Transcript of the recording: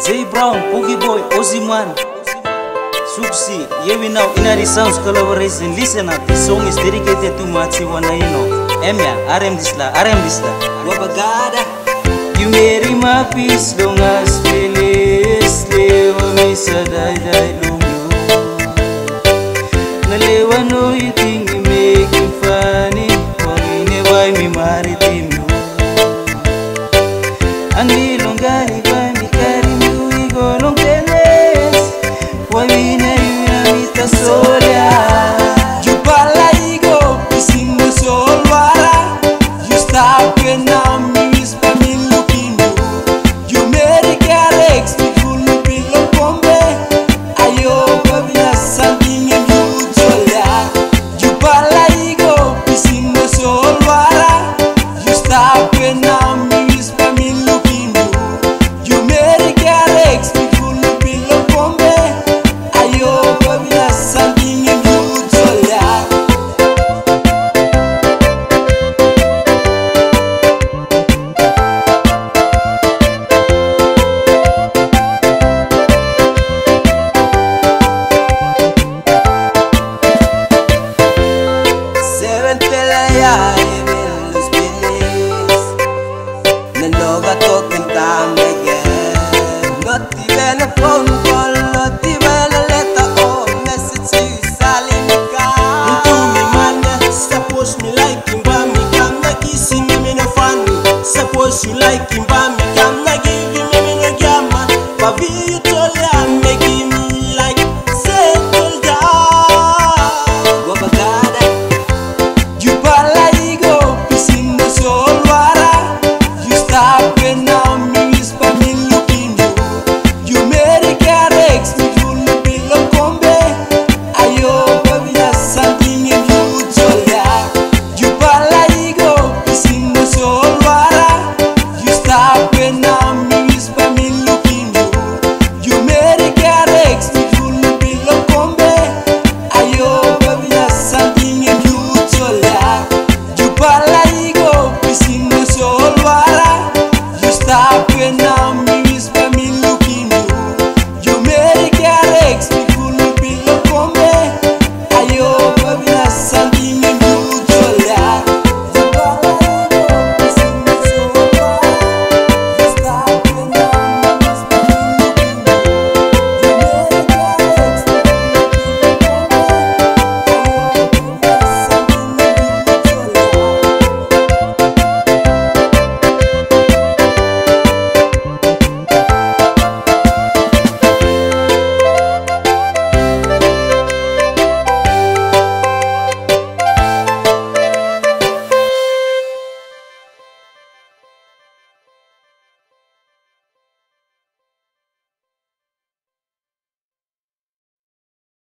JayBrown, Poggy Boy, Ozzy Marn, Suksi. Here we now in the Sounds collaboration. Listen up, this song is dedicated to Machiwana, you know. Emya, RM Disla. Wabagada. You marry my peace, long as feelings, lewa me sadai lungu. Nalewa no you think you make him funny, wangine why me marry him. Andi longani why me carry me we go long tennis. Why me na you na mita solia. You bala ego, pising no solwara. You stop when now me whisper me looking you. You made it Alex, me full pillow pombe. Ayo Vavina something in you jolia. You bala ego, pising no solwara. You stop when now me whisper me looking you. You made it Alex, me full pillow pombe. Ayo Vavina something in you jolia. Nanoga talking time again. Not even a phone call, not even a letter or message to Salinica. Into me man, suppose me like him, but me come na kissing me no fun. Suppose you like him, but me come na give me no gamma. Vavina.